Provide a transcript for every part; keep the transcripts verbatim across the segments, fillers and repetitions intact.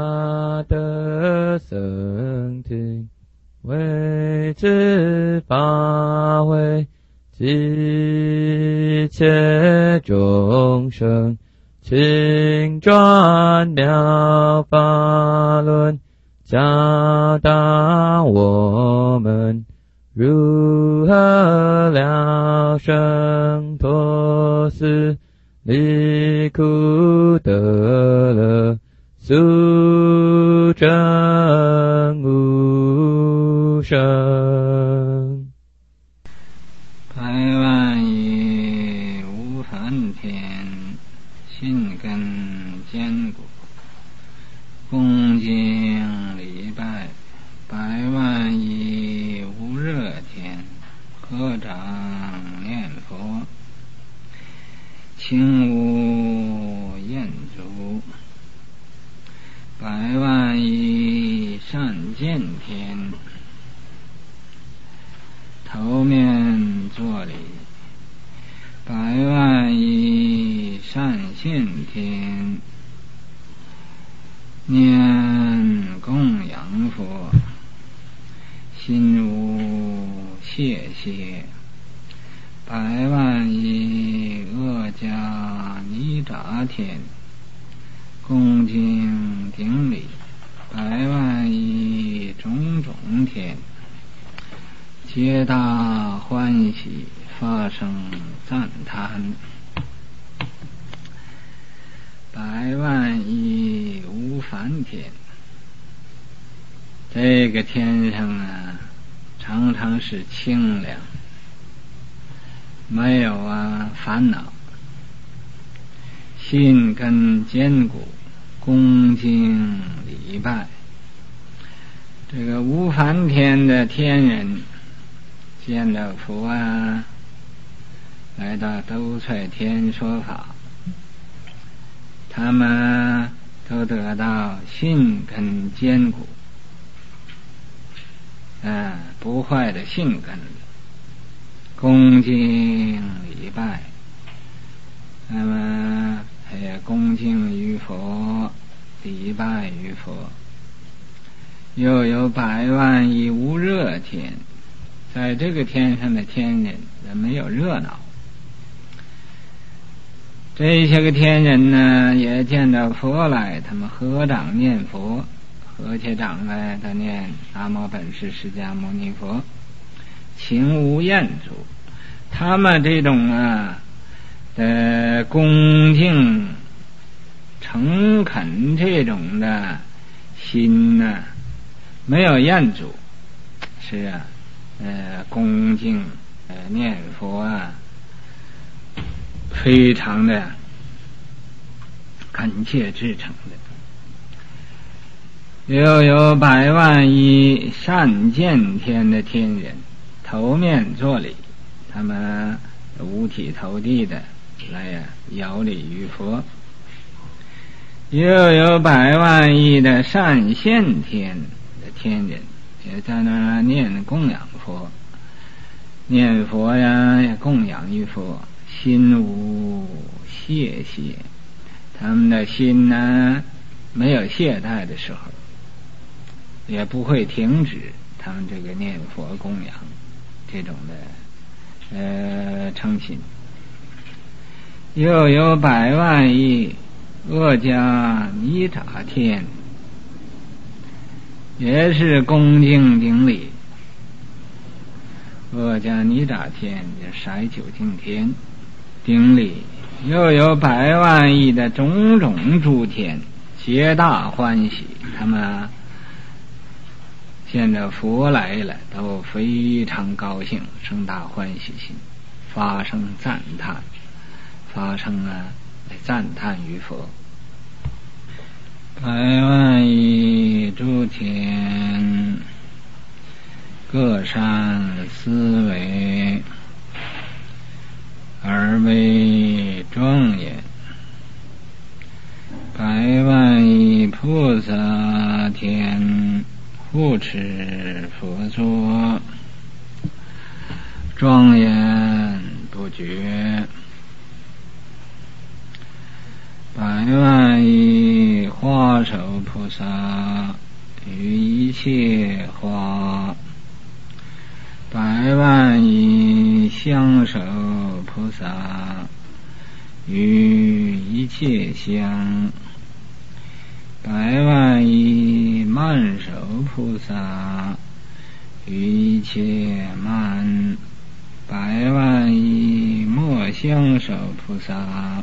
得僧听，为之法会，一切众生，请转妙法轮，教导我们如何了生脱死，离苦得乐，速证无生。 百万亿无梵天，信根坚固，恭敬礼拜。百万亿无热天，合掌念佛，轻无厌足。百万亿善见天，头面作礼。百万亿善现天，念供养佛，心无谢谢。百万亿恶家尼札天，恭敬顶礼。百万亿种种天，皆大欢喜，发生赞叹。百万亿无梵天，这个天上啊，常常是清凉，没有啊烦恼，心根坚固，恭敬礼拜。这个无梵天的天人见到佛啊，来到兜率天说法，他们都得到信根坚固，啊，不坏的信根，恭敬礼拜。那么也恭敬于佛，礼拜于佛。又有百万亿无热天，在这个天上的天人没有热闹。这些个天人呢，也见到佛来，他们合掌念佛，合起掌来，他念南无本师释迦牟尼佛，情无厌足。他们这种啊的恭敬诚恳这种的心呢、啊，没有厌足。是啊，呃，恭敬呃念佛啊，非常的恳切至诚的。又有百万亿善见天的天人，头面作礼，他们五体投地的来呀、啊、摇礼于佛。又有百万亿的善现天的天人，也在那念供养佛，念佛呀也供养于佛，心无懈懈。他们的心呢，没有懈怠的时候，也不会停止他们这个念佛供养这种的呃诚心。又有百万亿恶家尼札天，也是恭敬顶礼。恶家尼札天就筛九净天顶礼。又有百万亿的种种诸天，皆大欢喜，他们见着佛来了，都非常高兴，生大欢喜心，发生赞叹，发生啊赞叹于佛。百万亿诸天，各善思维，而为庄严。百万亿菩萨天，护持佛座，庄严不绝。 百万亿花手菩萨于一切花，百万亿香手菩萨于一切香，百万亿曼手菩萨于一切曼，百万亿末香手菩萨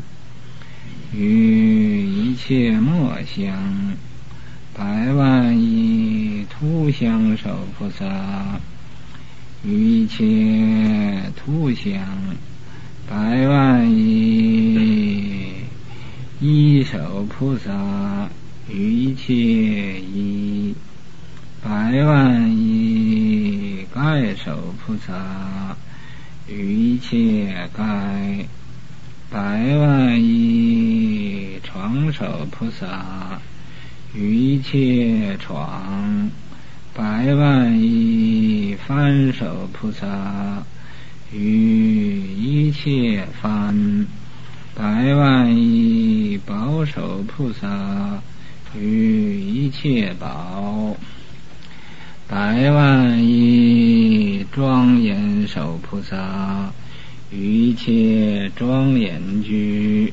于一切末香，百万亿图香手菩萨于一切图香，百万亿一手菩萨于一切一，百万亿盖手菩萨于一切盖，百万亿床手菩萨于一切床，百万亿翻手菩萨于一切翻，百万亿宝手菩萨于一切宝，百万亿庄严手菩萨于一切庄严居。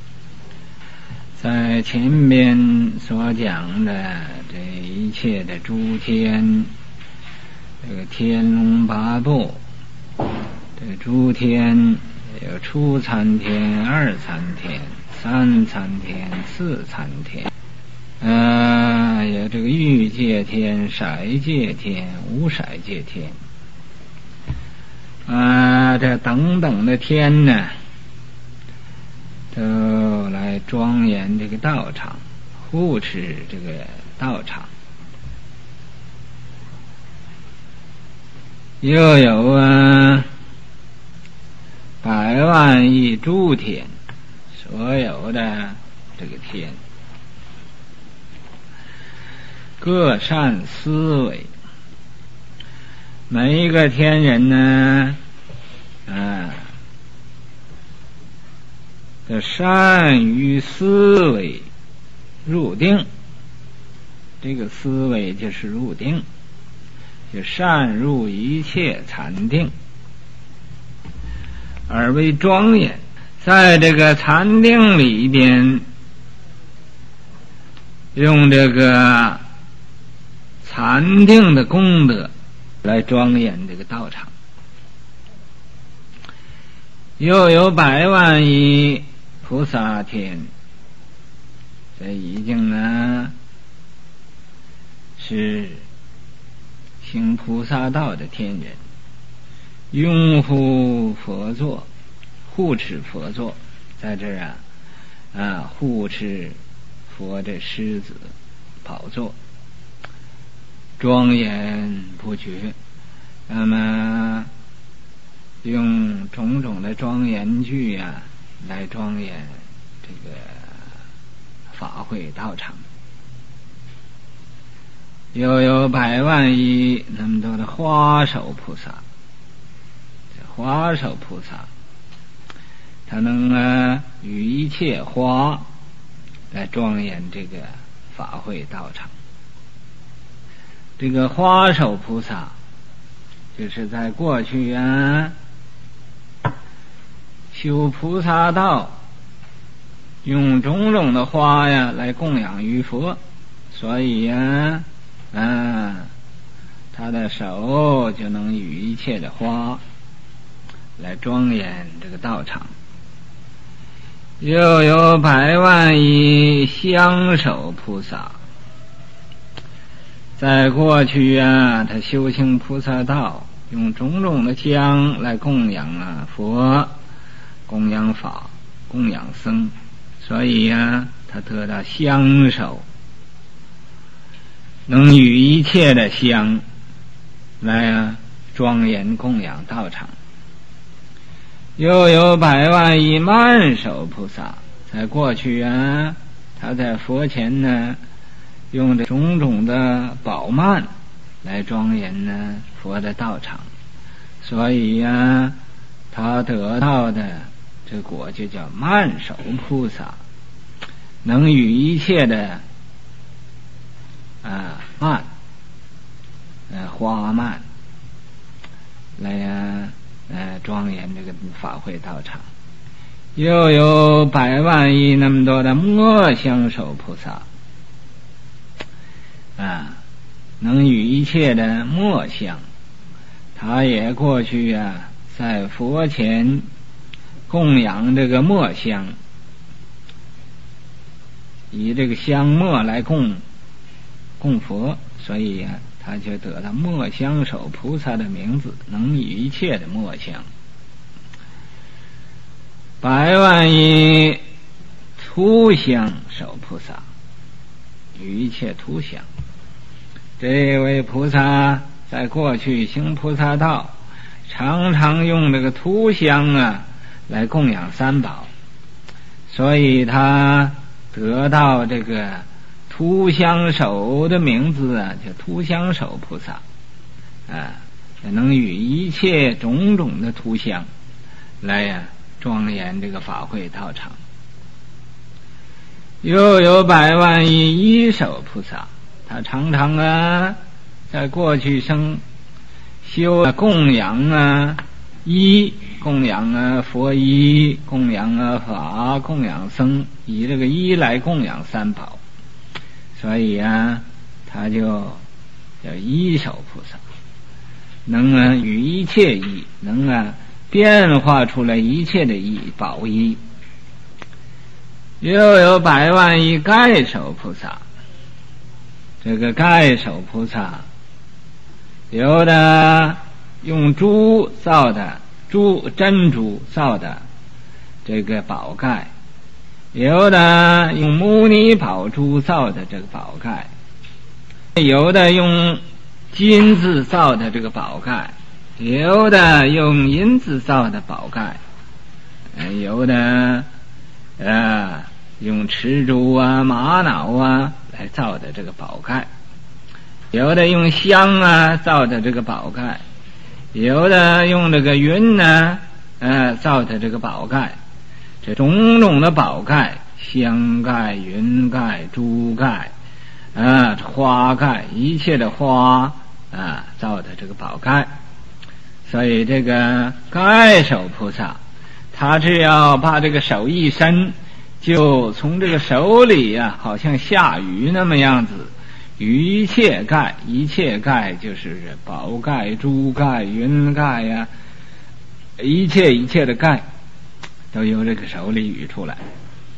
在前边所讲的这一切的诸天，这个天龙八部，这诸天有初参天、二参天、三参天、四参天，呃，有这个欲界天、色界天、无色界天，啊、呃，这等等的天呢，都来庄严这个道场，护持这个道场。又有啊百万亿诸天，所有的这个天各善思维，每一个天人呢啊的善于思维入定，这个思维就是入定，就善入一切禅定而为庄严。在这个禅定里边，用这个禅定的功德来庄严这个道场。又有百万亿菩萨天，这已经呢是行菩萨道的天人，拥护佛座，护持佛座，在这儿啊啊护持佛的狮子宝座，庄严不绝。那么用种种的庄严句啊来庄严这个法会道场。又有百万亿那么多的花手菩萨，这花手菩萨他能啊与一切花来庄严这个法会道场。这个花手菩萨就是在过去啊修菩萨道，用种种的花呀来供养于佛，所以呀啊他的手就能与一切的花来庄严这个道场。又有百万亿香手菩萨，在过去啊他修行菩萨道，用种种的香来供养啊佛，供养法，供养僧，所以啊他得到香手，能与一切的香来啊庄严供养道场。又有百万亿曼手菩萨，在过去啊他在佛前呢用这种种的宝曼来庄严呢佛的道场，所以啊他得到的这果就叫曼手菩萨。 能与一切的啊蔓呃花蔓来呀呃庄严这个法会道场。又有百万亿那么多的末相首菩萨啊，能与一切的末相，他也过去啊在佛前供养这个末香，以这个香末来供供佛，所以啊他就得了末香首菩萨的名字，能与一切的末相。百万亿图香首菩萨，与一切图香。这位菩萨在过去行菩萨道，常常用这个图香啊来供养三宝，所以他得到这个图香首的名字啊，叫图香首菩萨啊，能与一切种种的图香来呀、啊庄严这个法会道场。又有百万亿一首菩萨，他常常啊在过去生修供养啊一供养啊佛一供养啊法供养僧，以这个一来供养三宝，所以啊他就叫一首菩萨，能啊与一切一，能啊变化出来一切的一宝一。又有百万亿盖首菩萨，这个盖首菩萨有的用珠造的珠珍珠造的这个宝盖，有的用牟尼宝珠造的这个宝盖，有的用金子造的这个宝盖，有的用银子造的宝盖，有的呃用赤珠啊玛瑙啊来造的这个宝盖，有的用香啊造的这个宝盖，有的用这个云呢呃造的这个宝盖。这种种的宝盖，香盖云盖珠盖啊花盖，一切的花啊造的这个宝盖。所以这个盖首菩萨，他只要把这个手一伸，就从这个手里啊好像下雨那么样子，与一切盖，一切盖就是宝盖珠盖云盖呀、啊、一切一切的盖都由这个手里语出来。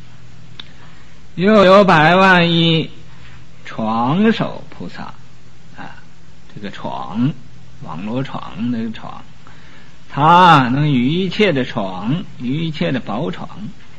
又有百万亿床首菩萨啊，这个床网络床的床，它能与一切的床，与一切的宝床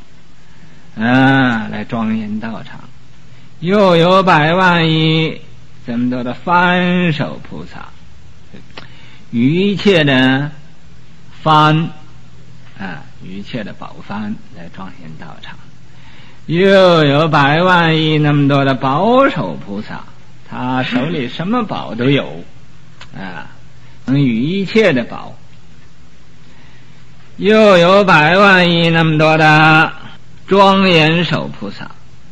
啊来庄严道场。又有百万亿这么多的幡首菩萨，与一切的幡啊，与一切的宝幡来庄严道场。又有百万亿那么多的宝首菩萨，他手里什么宝都有啊，能与一切的宝。又有百万亿那么多的庄严首菩萨，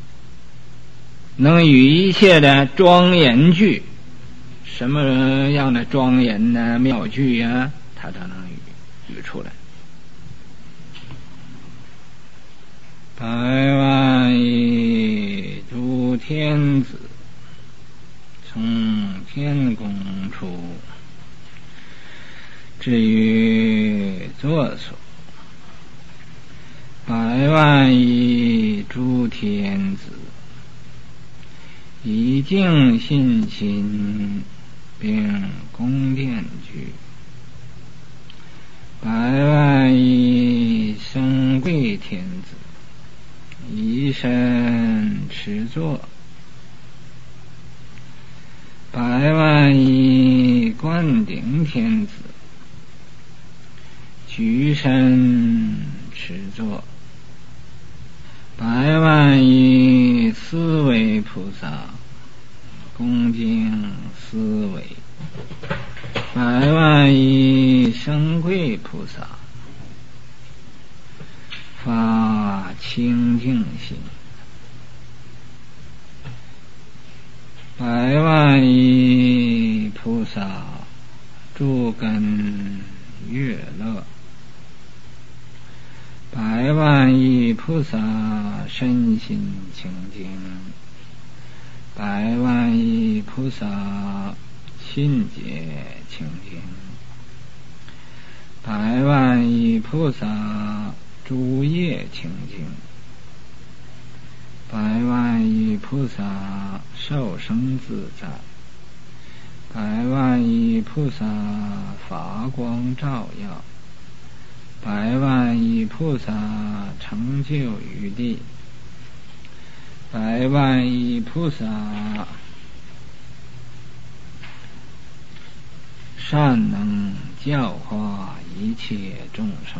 能与一切的庄严具，什么样的庄严呢妙具啊，他都能语语出来。百万亿诸天子，从天宫出，至于作所。百万亿诸天子，以净信心，并宫殿具。百万亿生贵天子，以身持坐。百万亿灌顶天子，举身持坐。百万亿思维菩萨，恭敬思维。百万亿生贵菩萨，发清净心。 百万亿菩萨诸根悦乐，百万亿菩萨身心清净，百万亿菩萨心解清净，百万亿菩萨诸业清净，百万亿菩萨受生自在，百万亿菩萨法光照耀，百万亿菩萨成就于地，百万亿菩萨善能教化一切众生，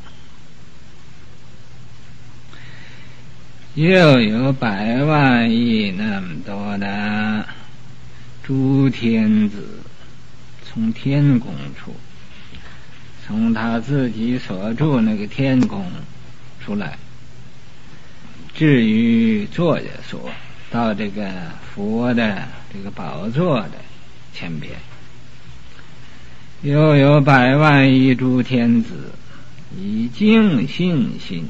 又有百万亿那么多的诸天子从天宫处，从他自己所住那个天宫出来，至于坐着所到这个佛的这个宝座的前边，又有百万亿诸天子以净信心，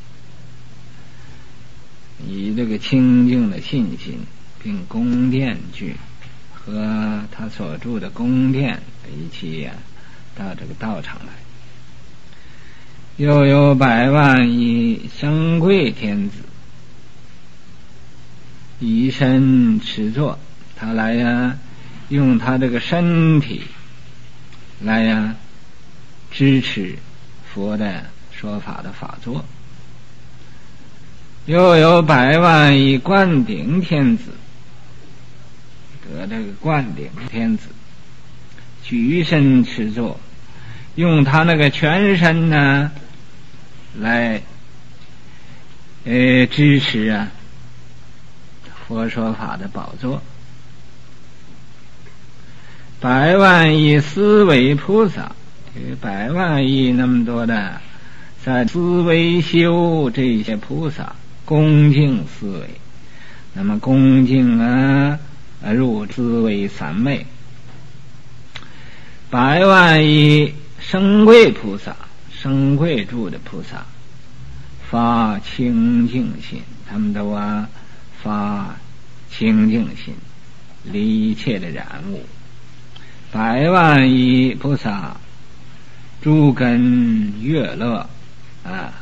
以这个清净的信心并宫殿具和他所住的宫殿一起呀、啊到这个道场来，又有百万亿生贵天子以身持坐，他来呀用他这个身体来呀支持佛的说法的法座，又有百万亿灌顶天子得这个灌顶天子举身持坐，用他那个全身呢来呃支持啊佛说法的宝座，百万亿思维菩萨，百万亿那么多的在思维修这些菩萨恭敬思维，那么恭敬啊入思维三昧，百万亿生贵菩萨，生贵住的菩萨发清净心，他们都啊发清净心，离一切的染污，百万亿菩萨诸根悦乐啊，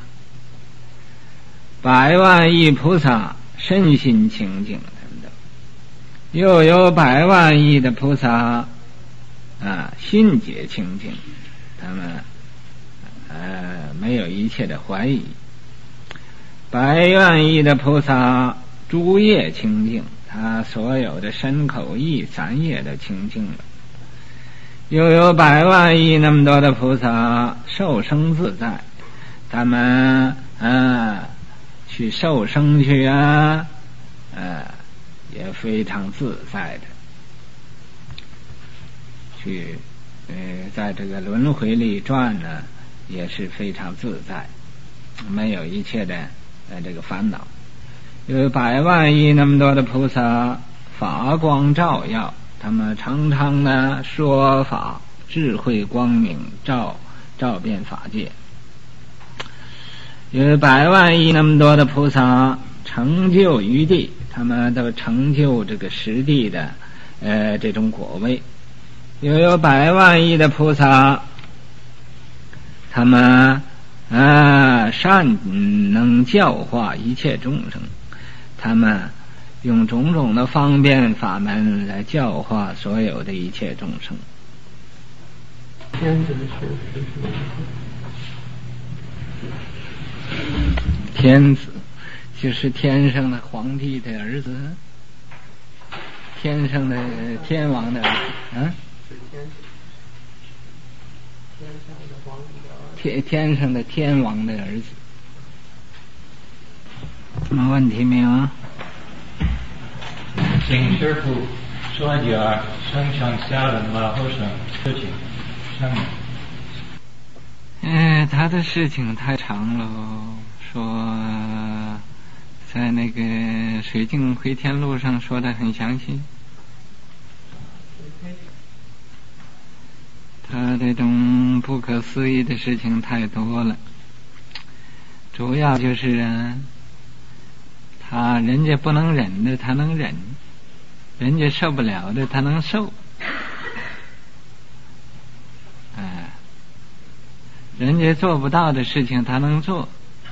百万亿菩萨身心清净，他们都又有百万亿的菩萨啊心解清净，他们呃没有一切的怀疑，百万亿的菩萨诸业清净，他所有的身口意三业都清净了，又有百万亿那么多的菩萨受生自在，他们啊去受生去啊呃也非常自在的去呃在这个轮回里转呢，也是非常自在，没有一切的呃这个烦恼。有百万亿那么多的菩萨法光照耀，他们常常的说法，智慧光明照照遍法界。有百万亿那么多的菩萨成就于地，他们都成就这个实地的呃这种果位。又有百万亿的菩萨，他们啊善能教化一切众生，他们用种种的方便法门来教化所有的一切众生。 天子是是什么？ 天子就是天上的皇帝的儿子，天上的天王的儿子啊。天天上的天王的儿子。什么问题没有？ 请师父说一点生上下的马后生事情。上面。 哎，他的事情太长了，说在那个水镜回天路上说的很详细。 他这种不可思议的事情太多了，主要就是啊，他人家不能忍的他能忍，人家受不了的他能受，哎，人家做不到的事情他能做，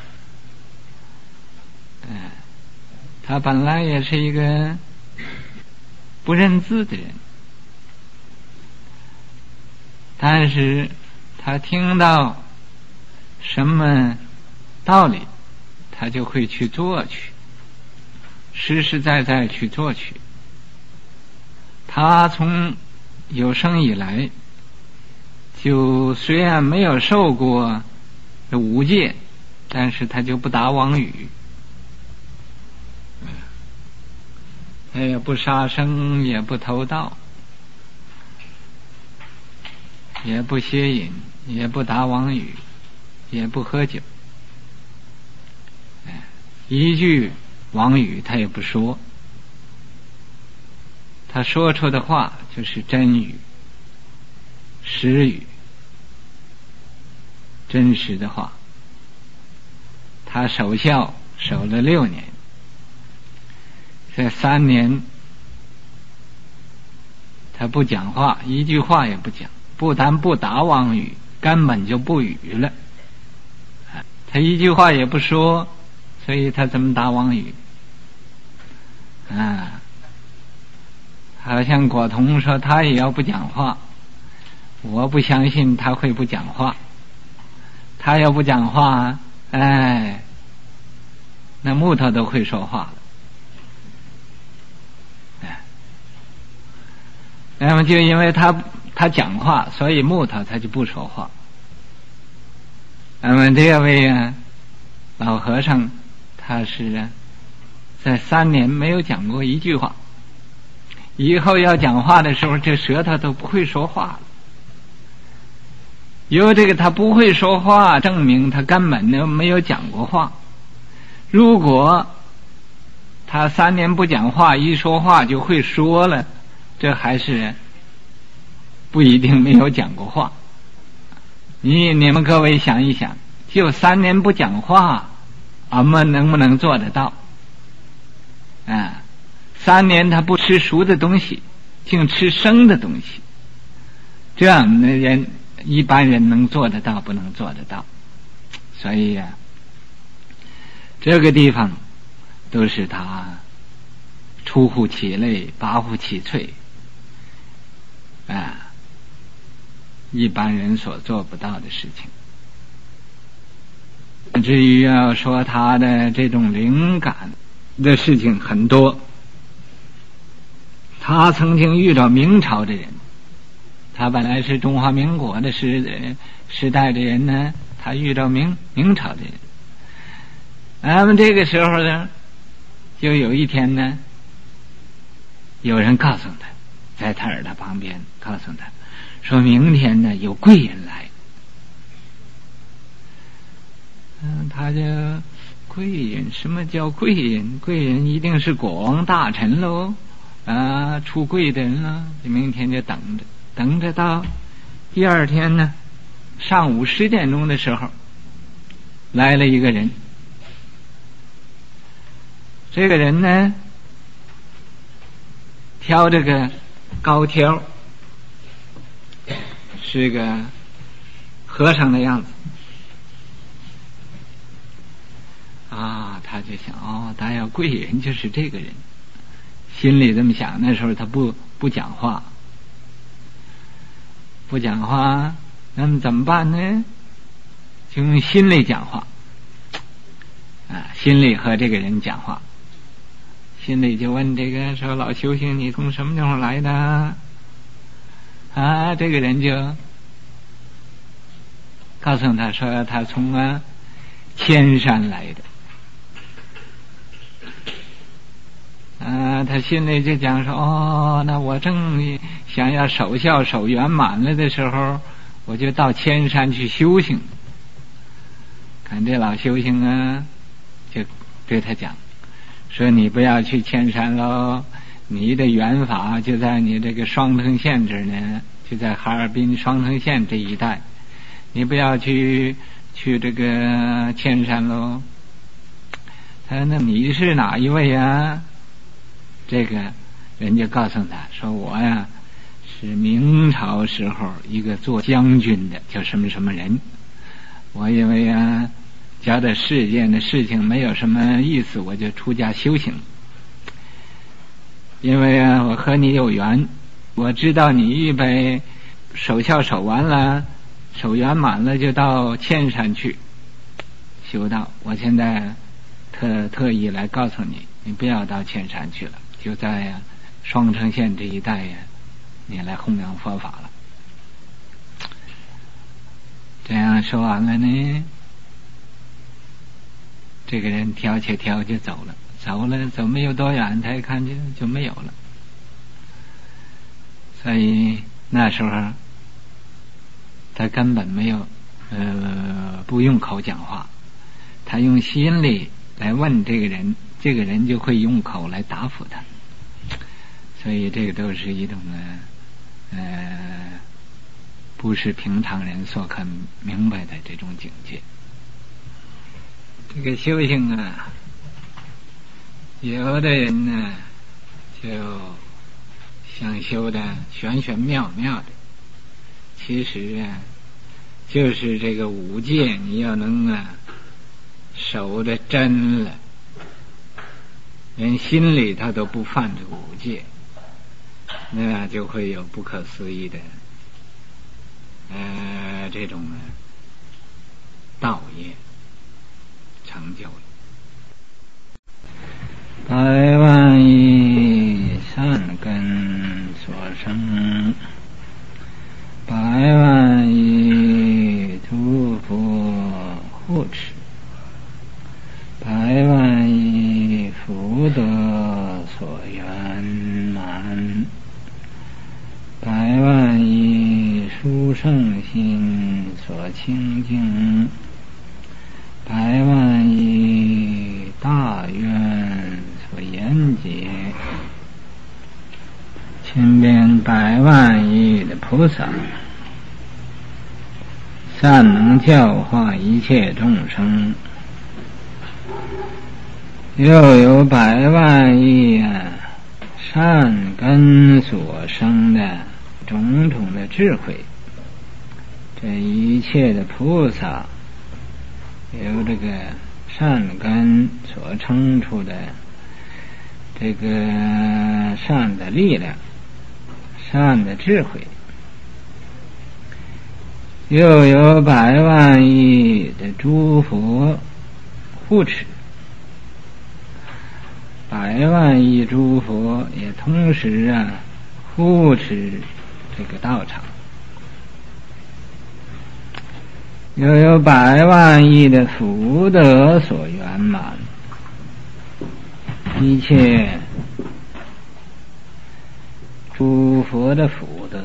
哎，他本来也是一个不认字的人，但是他听到什么道理他就会去做去，实实在在去做去。他从有生以来就虽然没有受过五戒，但是他就不打妄语，他也不杀生，也不偷盗，也不邪淫，也不打妄语，也不喝酒，一句妄语他也不说，他说出的话就是真语、实语、真实的话。他守孝守了六年，这三年他不讲话，一句话也不讲，不但不打妄语，根本就不语了，他一句话也不说，所以他怎么打妄语啊？好像果彤说他也要不讲话，我不相信他会不讲话，他要不讲话，哎，那木头都会说话了。哎，那么就因为他他讲话，所以木头他就不说话。那么这位啊老和尚，他是啊在三年没有讲过一句话，以后要讲话的时候，这舌头都不会说话了。由这个他不会说话，证明他根本就没有讲过话。如果他三年不讲话，一说话就会说了，这还是不一定没有讲过话。你你们各位想一想，就三年不讲话，俺们能不能做得到？啊，三年他不吃熟的东西，净吃生的东西，这样的人一般人能做得到不能做得到？所以呀、啊，这个地方都是他出乎其类，拔乎其萃啊，一般人所做不到的事情。至于要说他的这种灵感的事情很多，他曾经遇到明朝的人，他本来是中华民国的时时代的人呢，他遇到明明朝的人。那么这个时候呢，就有一天呢，有人告诉他，在他耳朵旁边告诉他，说明天呢有贵人来。嗯，他就贵人，什么叫贵人？贵人一定是国王大臣喽，啊，出贵的人了。明天就等着，等着到第二天呢，上午十点钟的时候，来了一个人。这个人呢，挑这个高挑，是个和尚的样子。啊，他就想，哦，他要贵人就是这个人，心里这么想。那时候他不不讲话，不讲话，那么怎么办呢？就用心里讲话，啊，心里和这个人讲话，心里就问这个说：“老修行，你从什么地方来的？”啊，这个人就告诉他说：“他从啊千山来的。”啊，他心里就讲说：“哦，那我正想要守孝守圆满了的时候，我就到千山去修行。”看这老修行啊，就对他讲说：“你不要去千山喽， 你的缘法就在你这个双藤县这儿呢，就在哈尔滨双藤县这一带，你不要去去这个千山喽。他说那你是哪一位啊？这个人就告诉他说我呀是明朝时候一个做将军的，叫什么什么人。我因为啊觉得世间的事情没有什么意思，我就出家修行。因为啊我和你有缘，我知道你预备守孝守完了，守圆满了，就到千山去修道。我现在特特意来告诉你，你不要到千山去了，就在呀、啊、双城县这一带呀，你来弘扬佛法了。这样说完了呢，这个人挑起挑就走了。走了走没有多远，他一看就就没有了。所以那时候他根本没有呃不用口讲话，他用心里来问这个人，这个人就会用口来答复他。所以这个都是一种呢呃不是平常人所可明白的这种境界。这个修行啊，有的人呢就想修的玄玄妙妙的，其实啊就是这个五戒你要能啊守得真了，人心里他都不犯这个五戒，那就会有不可思议的呃这种道业成就了。百万亿善根所生，百万亿诸佛护持，百万亿福德所圆满，百万亿殊胜心所清净，百万亿大愿所言解，千遍百万亿的菩萨，善能教化一切众生，又有百万亿啊善根所生的种种的智慧。这一切的菩萨由这个善根所生出的这个善的力量，善的智慧，又有百万亿的诸佛护持，百万亿诸佛也同时啊护持这个道场，又有百万亿的福德所圆满，一切诸佛的福德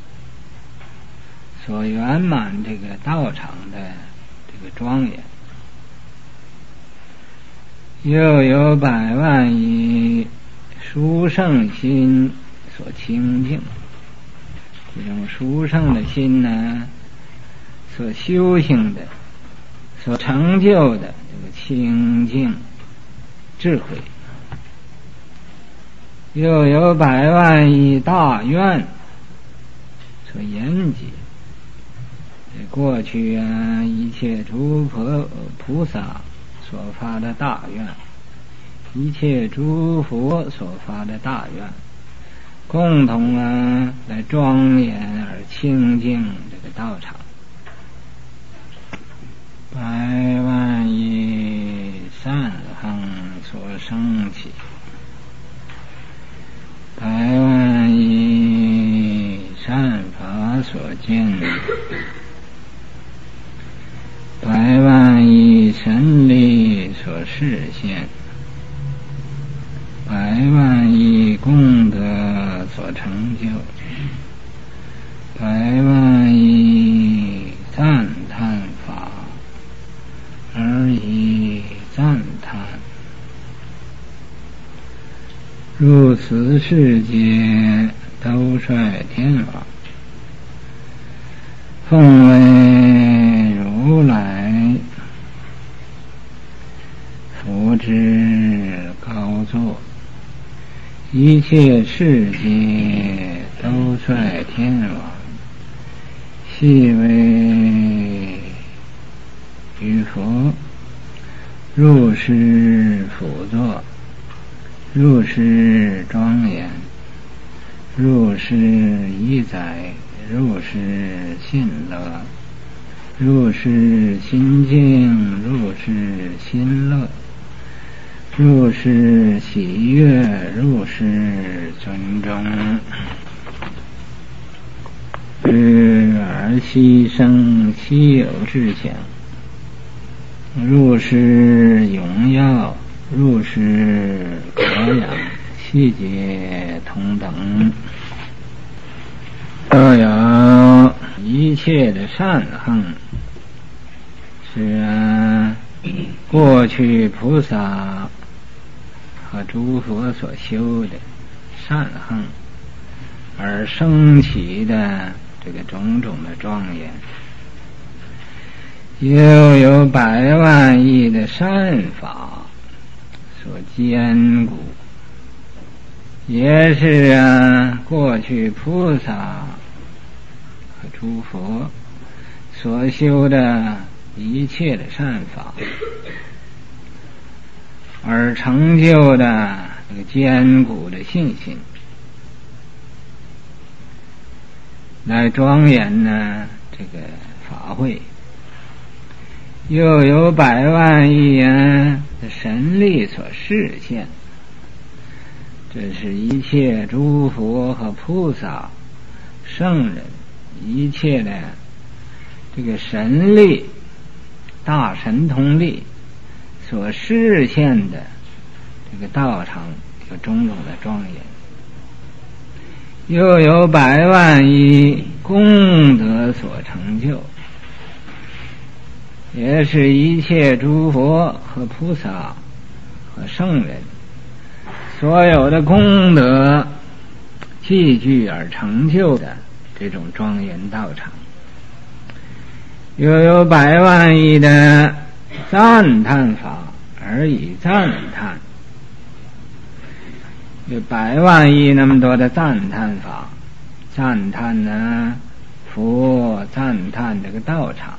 所圆满这个道场的这个庄严，又有百万亿殊胜心所清净，这种殊胜的心呢所修行的所成就的这个清净智慧，又有百万亿大愿所言解。过去啊一切诸佛菩萨所发的大愿，一切诸佛所发的大愿，共同啊来庄严而清净这个道场。百万亿善行所生起，百万亿善法所见，百万亿神力所示现，百万亿功德所成就，百万亿赞叹法而以赞叹， 入此世界兜率天王，奉为如来福之高座，一切世界兜率天王，悉为于佛入世辅佐，入世庄严，入世仪载，入世信乐，入世心净，入世心乐，入世喜悦，入世尊重，日而希生希有志强，入世荣耀，入世可养，细节同等，都有一切的善行，是啊，过去菩萨和诸佛所修的善行而升起的这个种种的庄严，又有百万亿的善法所坚固，也是啊，过去菩萨和诸佛所修的一切的善法而成就的这个坚固的信心，来庄严呢这个法会，又有百万亿啊的神力所示现，这是一切诸佛和菩萨圣人一切的这个神力大神通力所示现的这个道场有种种的庄严，又有百万亿功德所成就，也是一切诸佛和菩萨和圣人所有的功德积聚而成就的这种庄严道场，又有百万亿的赞叹法而以赞叹，有百万亿那么多的赞叹法，赞叹呢佛，赞叹这个道场，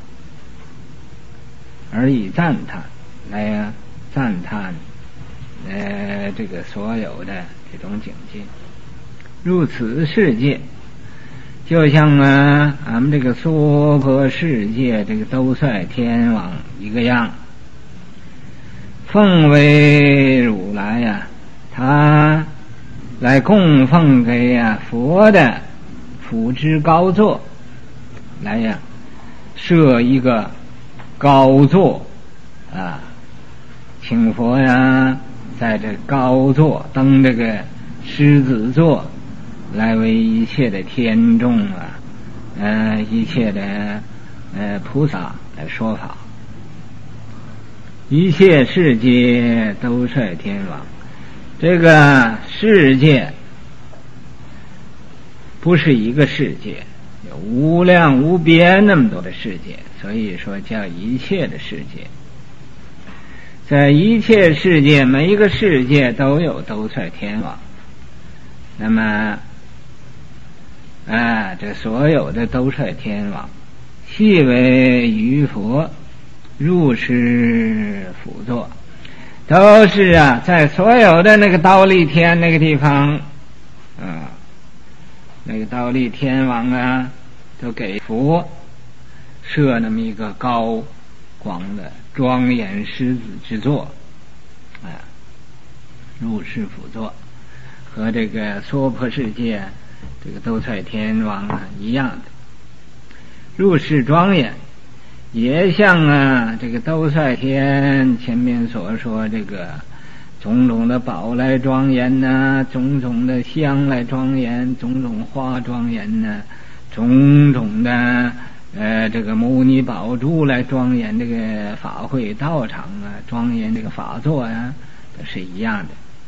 而以赞叹来呀赞叹呃这个所有的这种境界。入此世界，就像啊俺们这个娑婆世界这个兜率天王一个样，奉为如来呀、啊，他来供奉给呀、啊、佛的福之高座，来呀设一个高座啊，请佛呀在这高座登这个狮子座，来为一切的天众啊呃一切的呃菩萨来说法，一切世界兜率天王。这个世界不是一个世界，有无量无边那么多的世界，所以说叫一切的世界。在一切世界，每一个世界都有兜率天王，那么啊，这所有的兜率天王悉为于佛入世辅佐，都是啊在所有的那个忉利天那个地方啊，那个忉利天王啊都给佛设那么一个高广的庄严狮子之座啊，入世辅佐，和这个娑婆世界这个兜率天王啊一样的入世庄严，也像啊这个兜率天前面所说这个种种的宝来庄严呐、啊，种种的香来庄严，种种花庄严呐、啊，种种的呃这个牟尼宝珠来庄严这个法会道场啊，庄严这个法座啊，都是一样的。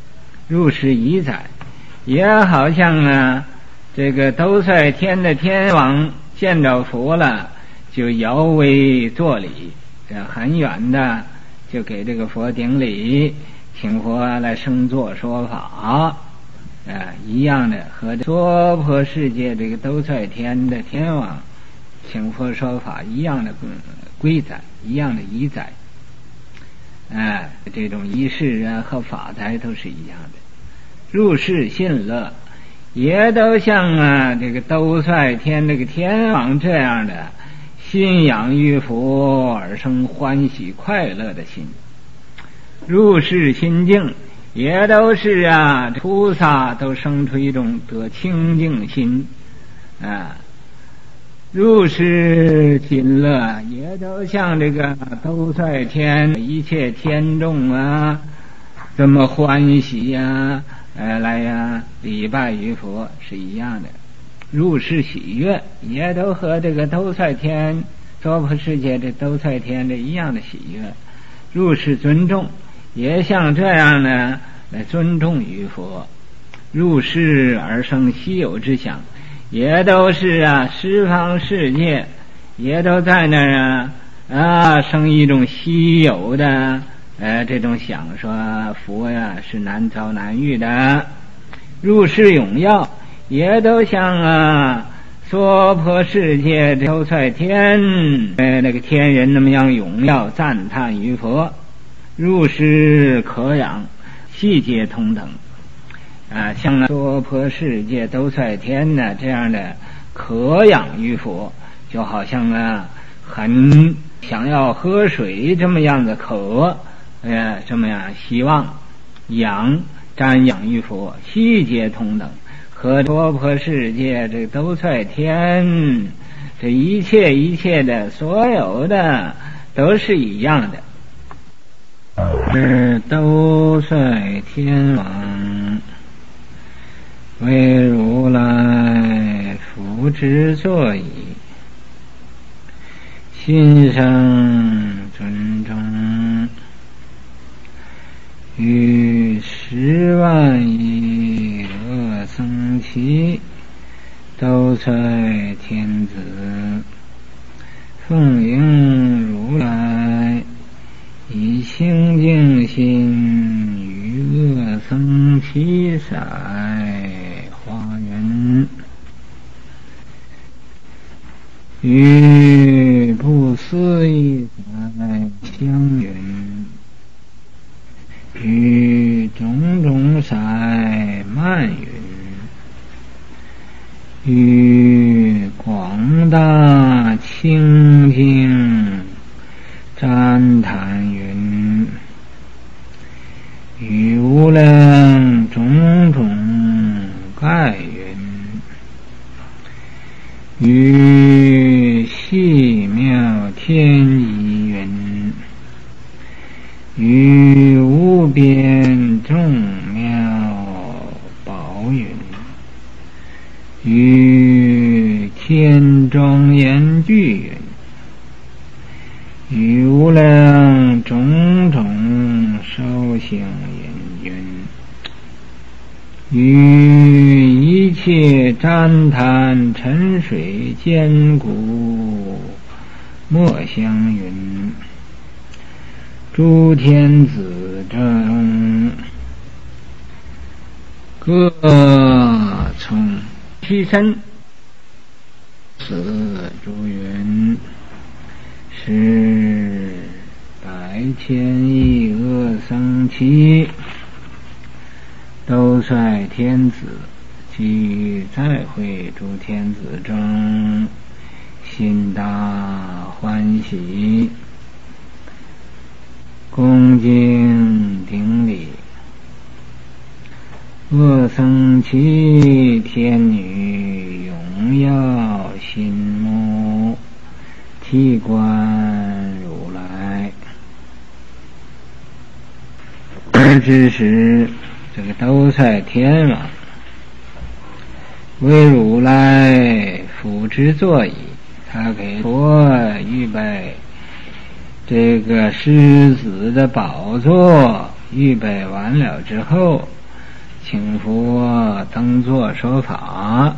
入室仪载，也好像啊，这个兜率天的天王见着佛了，就摇威作礼，这很远的就给这个佛顶礼，请佛来升座说法，呃，一样的和娑婆世界这个兜率天的天王请佛说法一样的规载，一样的仪载，哎、呃，这种仪式啊和法台都是一样的。入室信乐，也都像啊这个兜率天这个天王这样的信仰于佛而生欢喜快乐的心。入室心境，也都是啊菩萨都生出一种得清净心啊。入室心乐，也都像这个兜率天一切天众啊这么欢喜呀、啊呃，来呀、啊，礼拜于佛是一样的。入室喜悦，也都和这个兜率天、娑婆世界这兜率天这一样的喜悦。入室尊重，也像这样呢，来尊重于佛。入室而生稀有之想，也都是啊，十方世界也都在那儿啊啊，生一种稀有的。呃，这种想说佛呀是难遭难遇的。入室荣耀，也都像啊娑婆世界兜率天呃那个天人那么样荣耀赞叹于佛。入室可养，细节同等啊，像娑婆世界兜率天呢这样的可养于佛，就好像啊很想要喝水这么样的渴。呃，这么样希望养瞻仰于佛，细节同等，和娑婆世界这兜率天这一切一切的所有的都是一样的。是兜率天王为如来福之座椅，心生尊重，与十万亿恶僧祇兜率天子，奉迎如来，以清净心于恶僧祇色花园，与不思议在香云，与种种色漫云，与广大清净赞叹云，与无量种种盖云，与细妙天仪云，与无边众妙宝云，与天庄严具云，与无量种种寿行云云，与一切旃檀沉水坚固莫相云，诸天子中各从其身，此诸云是百千亿恶僧祇兜率天子，即在会诸天子中心大欢喜，恭敬顶礼。恶僧祇天女荣耀心目，剃观如来。之时，这个兜率天王为如来辅之座椅，他给佛预备这个狮子的宝座，预备完了之后， 请佛当作说法，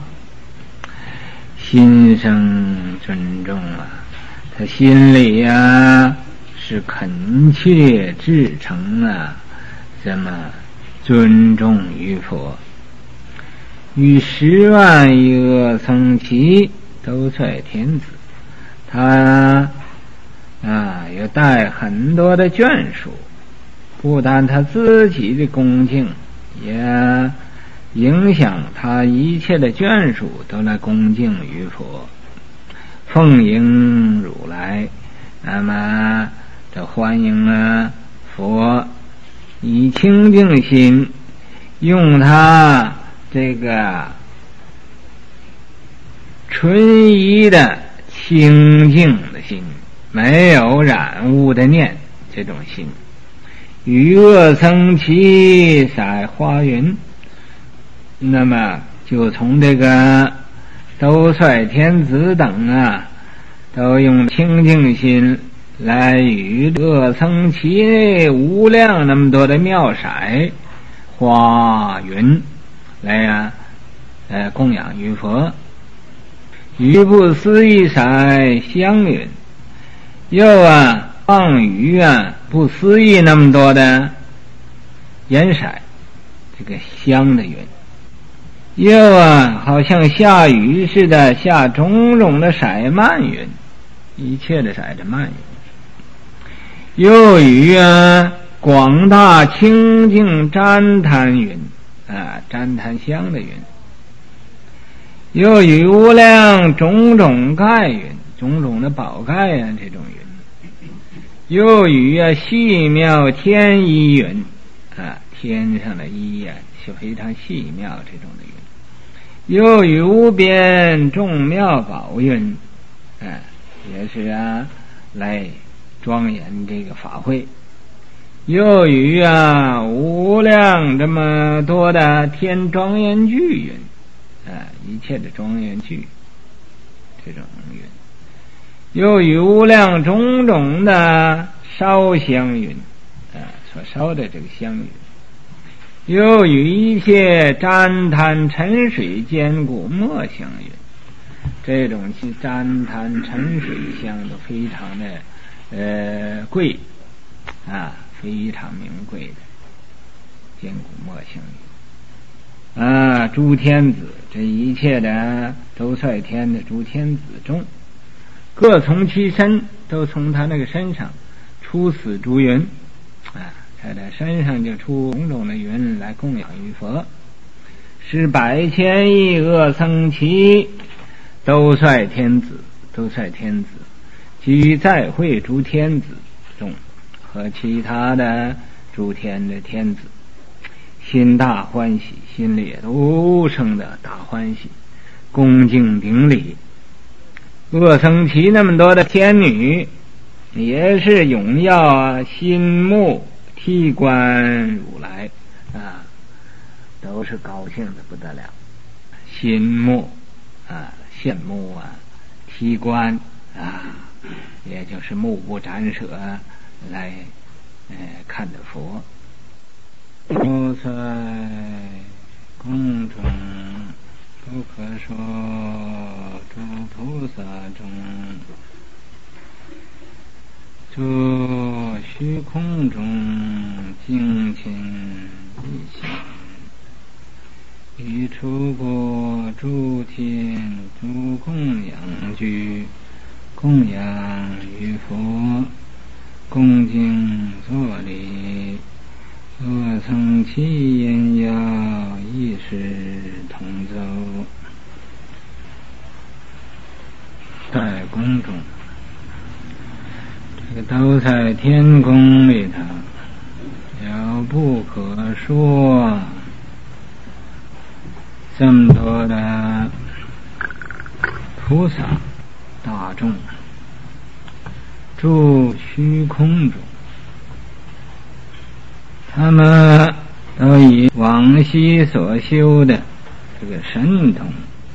心生尊重啊，他心里呀、啊、是恳切至诚啊，这么尊重于佛。与十万亿恶僧祇都率天子，他啊有带很多的眷属，不但他自己的恭敬，也影响他一切的眷属都来恭敬于佛，奉迎如来，那么这欢迎啊佛，以清净心，用他这个纯一的清净的心，没有染污的念，这种心与恶僧祇采花云，那么就从这个兜率天子等啊，都用清净心来与恶僧祇无量那么多的妙色花云来呀、啊，呃，供养于佛。于不思议色香云，又啊放于啊不思议那么多的颜色，这个香的云，又啊好像下雨似的下种种的色漫云，一切的色的漫云，又于啊广大清净旃檀云啊，旃檀香的云，又与无量种种盖云，种种的宝盖啊，这种云，又与啊细妙天衣云啊，天上的衣啊是非常细妙这种的云，又与无边众妙宝云啊，也是啊来庄严这个法会，又与啊无量这么多的天庄严具云啊，一切的庄严具这种云，又与无量种种的烧香云啊，所烧的这个香云，又与一切旃檀沉水坚固墨香云，这种旃檀沉水香都非常的呃贵啊，非常名贵的坚固墨香云啊，诸天子，这一切的兜率天的诸天子众，各从其身，都从他那个身上出死诸云啊，在他身上就出种种的云来供养于佛，是百千亿恶僧祇兜率天子，兜率天子及在会诸天子众和其他的诸天的天子，心大欢喜，心里都生的大欢喜，恭敬顶礼。恶僧祇那么多的天女，也是荣耀啊心目剃冠如来啊，都是高兴的不得了，心目啊羡慕啊剃冠啊，也就是目不展舍来呃看着佛。菩萨宫中不可说，诸菩萨中，诸虚空中精勤一心，于诸国诸天诸供养具，供养于佛，恭敬作礼。恶僧祇因要一时同奏，在宫中，这个都在天宫里头，有不可说这么多的菩萨大众住虚空中，他们都以往昔所修的这个神通，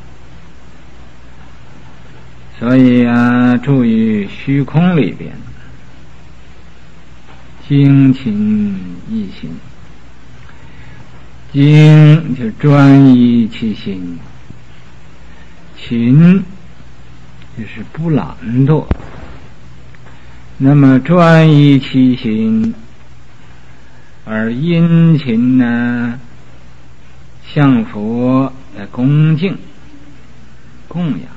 所以啊住于虚空里边，精勤一心， 因就专一其心，勤就是不懒惰。那么专一其心，而殷勤呢，向佛来恭敬供养，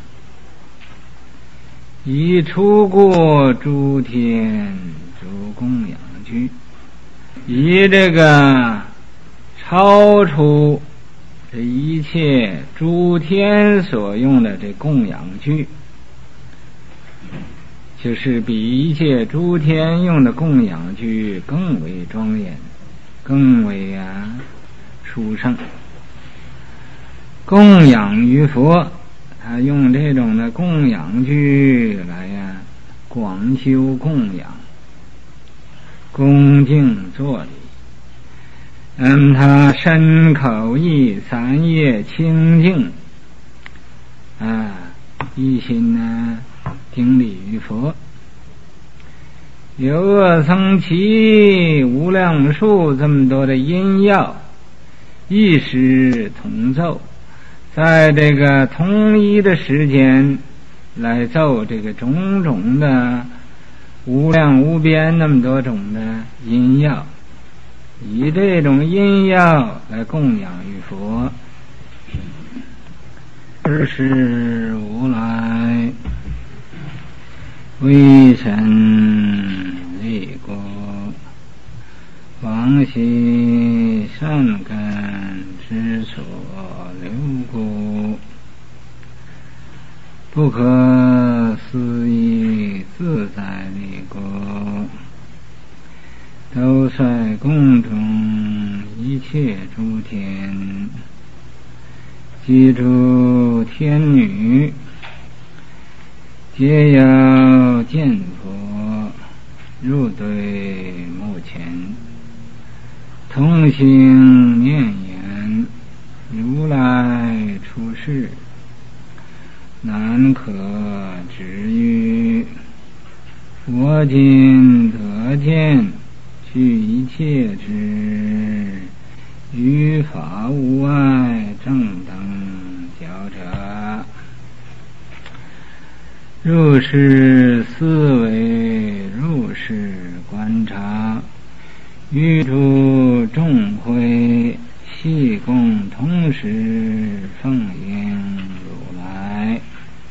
以出过诸天诸供养具，以这个超出这一切诸天所用的这供养具，就是比一切诸天用的供养具更为庄严，更为啊殊胜。供养于佛，他用这种的供养具来呀广修供养，恭敬作礼。嗯，他身口意三业清净啊，一心呢顶礼于佛。有恶僧祇无量数这么多的音药，一时同奏，在这个同一的时间来奏这个种种的无量无边那么多种的音药，以这种音药来供养于佛。尔时无来微尘立国，往昔善根之所留故，不可思议自在立国，都率宫中一切诸天，及诸天女，皆要见佛，入对目前，同行念言：如来出世，难可止于佛今得见，具一切之于法无碍正等教者，入世思维，入世观察，于诸众会系共同时奉迎如来。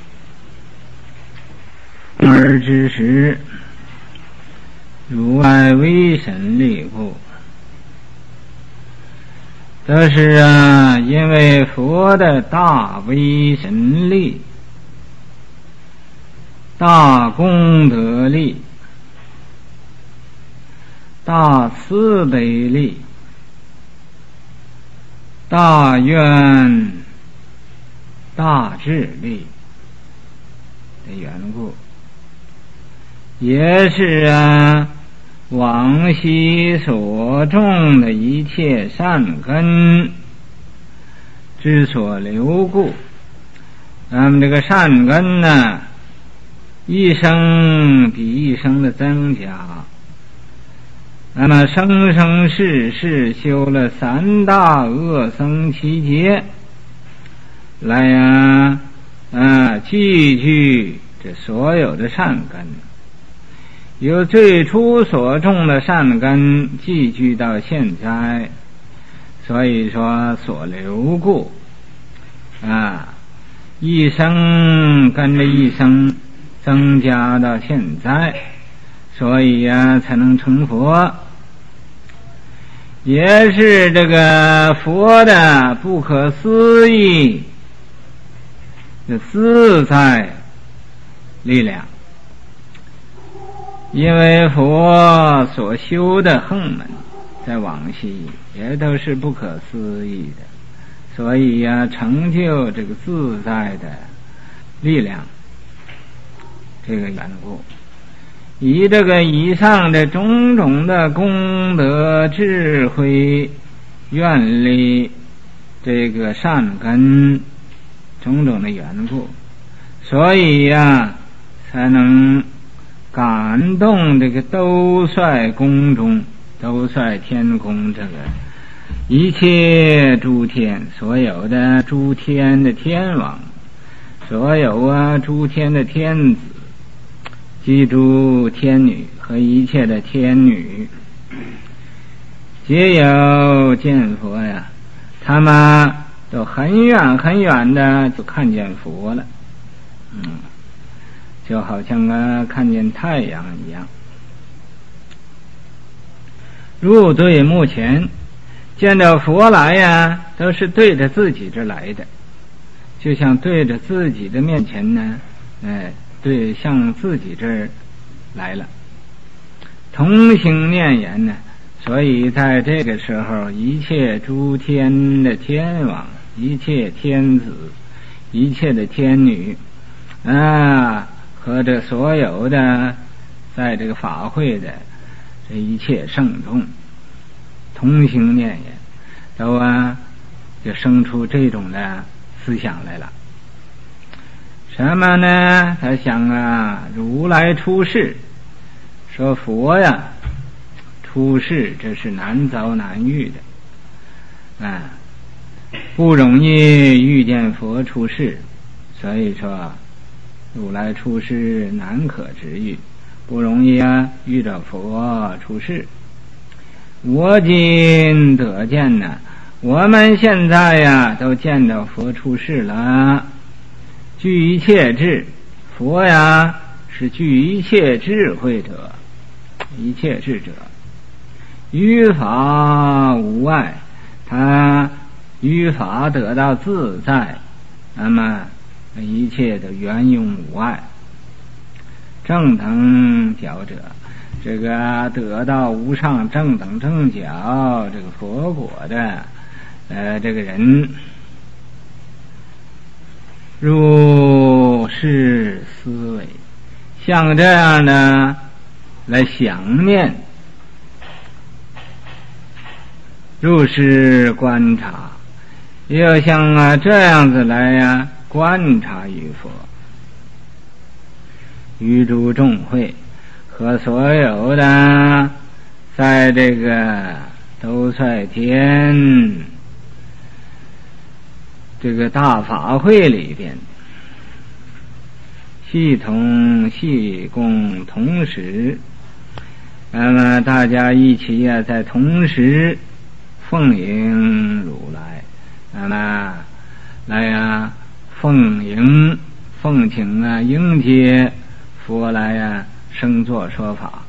而之时，如来威神力故。这是啊，因为佛的大威神力、大功德力、大慈悲力、大愿、大智力的缘故，也是啊往昔所种的一切善根之所留故。那么这个善根呢，一生比一生的增加，那么生生世世修了三大恶僧七劫来呀啊积聚这所有的善根，由最初所种的善根积聚到现在，所以说所留故啊，一生跟着一生增加到现在，所以呀才能成佛。也是这个佛的不可思议的自在力量。因为佛所修的横门在往昔也都是不可思议的，所以呀成就这个自在的力量，这个缘故，以这个以上的种种的功德智慧愿力，这个善根种种的缘故，所以呀才能感动这个兜率宫中、兜率天宫这个一切诸天，所有的诸天的天王，所有啊诸天的天子，及诸天女和一切的天女，皆有见佛呀，他们都很远很远的就看见佛了，嗯，就好像啊看见太阳一样。入对目前见到佛来呀，都是对着自己这来的，就像对着自己的面前呢，哎，对向自己这儿来了，同行念言呢。所以在这个时候，一切诸天的天王，一切天子，一切的天女啊，和这所有的在这个法会的这一切圣众同行念言，都啊就生出这种的思想来了。什么呢？他想啊，如来出世，说佛呀出世，这是难遭难遇的啊，不容易遇见佛出世，所以说如来出世难可直遇，不容易啊遇到佛出世。我今得见呢，我们现在呀都见到佛出世了。具一切智，佛呀是具一切智慧者，一切智者，于法无碍，他于法得到自在，那么一切的圆融无碍。正等觉者，这个得到无上正等正觉这个佛果的呃这个人，入世思维，像这样的来想念，入世观察，要像啊这样子来呀、啊、观察于佛，于诸众会和所有的在这个兜率天这个大法会里边，系统系共同时，那么大家一起呀、啊、在同时奉迎如来，那么来呀、啊、奉迎奉请啊迎接佛来呀、啊、升座说法。